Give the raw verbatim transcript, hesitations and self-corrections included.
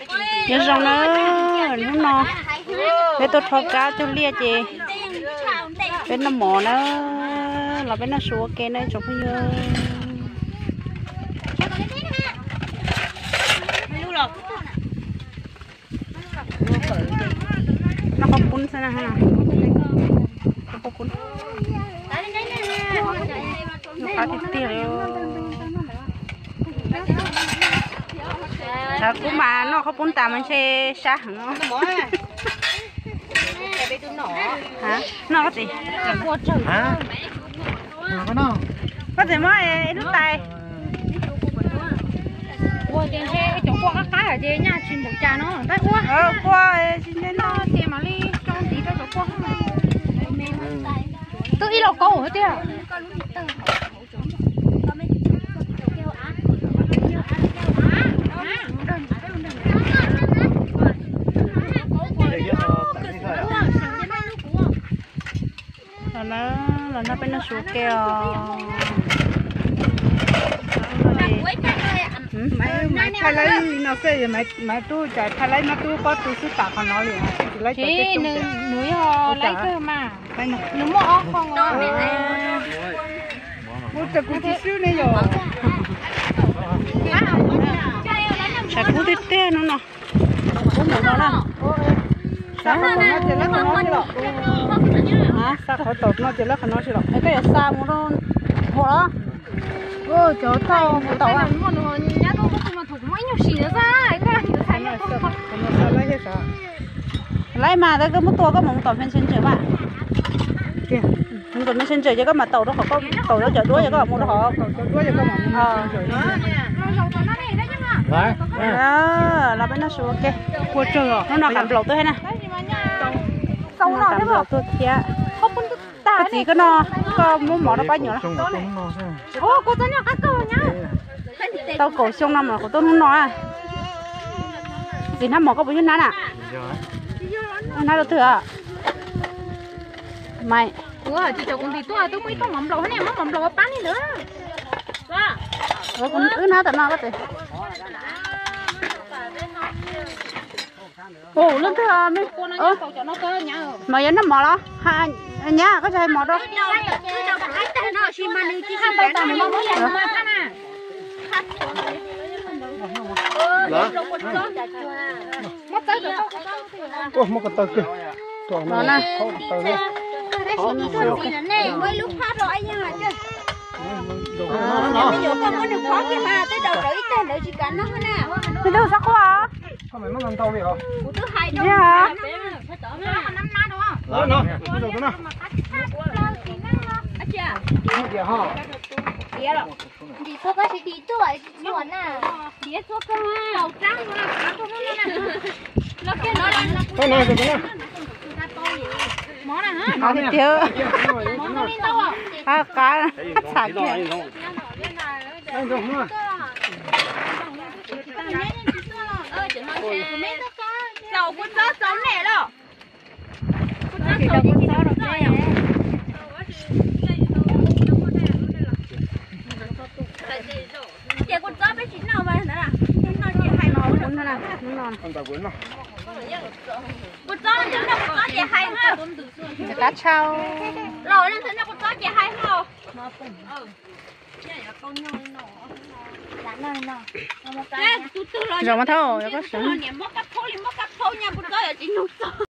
nhớ rong nó nó nó cái tôi thọ cá tôi lia chị bên nó mỏ nó là bên nó số cái này chụp bây giờ nó có cuốn sao nào ha nó có cuốn nó có thịt tiêu à cũng mà nó không cuốn tạm mình sẽ sát nó hả nó có gì hả có nó có gì mới lúc tay ủa trên xe chỗ qua các cái ở trên nha chuyên một trà nó tay qua ờ qua xin đến nó tiền mà đi trong tí cái chỗ qua tự ý là câu hết chưa là nó là nó bên nó xuống keo mày mày thay lấy nó sẽ mày mày tu chạy thay lấy nó tu có tu sức tạo con nó liền lấy cho thì núi họ lấy cơ mà nó mỏ không à mua cho cũng chút xíu này rồi chả cú tít tê nó nè cú một đó nè sao nó chỉ lấy con nó chứ đâu hả sao khỏi tột nó chỉ lấy con nó chứ đâu cái cái sao mua đó mua đó ô chỗ tao một tàu à một nó nhá tôi có mà thuộc mấy nhiêu xì nữa ra cái này nó thấy nó không nó lấy hết sao lấy mà đó cái một tua có một tàu bên trên trời bạn một tàu bên trên trời chứ có mà tàu đó họ có tàu đó chở đuôi chứ có một đó họ chở đuôi chứ có một ờ đấy đó là bên nó xuống ok qua trời rồi nó nào cảm lẩu tôi hay nè sâu nó cảm lẩu tôi kia không muốn ta cái gì cái nó có muốn mỏ nó bao nhiêu lắm ô cô tôi nhớ các cô nhá tao cổ xông năm mà của tôi không nói à gì năm mỏ có bao nhiêu nán à nán được thừa mày ủa chị chồng con thì tôi tôi mới có mắm lẩu này mắm mắm lẩu bán đi nữa ủa con cứ nán tận nào có thể ồ lên thừa mấy ơ mà giờ nó mỏ đó ha nhá có chơi mỏ đó ô một cái tờ kia đó nè mới lúc phát rồi anh mà chứ nó bây giờ con có được khó kia mà tới đầu đợi tên đợi chỉ cả nó nè thì đâu sắc quá không phải mất lần tàu vậy hả của thứ hai đâu hả năm na đúng không nó nó nó nó nó Dạ hả? Dạ rồi. Đi số cái gì đi tuổi chuẩn à? Đi số cái màu trắng nó là nó nó nó cái nó là cái này cái này món này hả? nó thì tiêu Món nó đi đâu à? à cá xả kia anh đâu nữa Ơ chị nói mấy cái dầu con chó sống nè đó. Con chó sống con chó được đây à? Chị con chó bé chín nào vậy nữa à? Nó chị hai màu cuốn nó nè nó non con tàu cuốn nó con chó nó là con chó chị hai ha. cá trâu Rồi lên thế nó con chó chị hai ha. Ừ. rồi mà thôi có sẵn Mất cắp phố, mất cắp phố nha, con chó ở trên núi.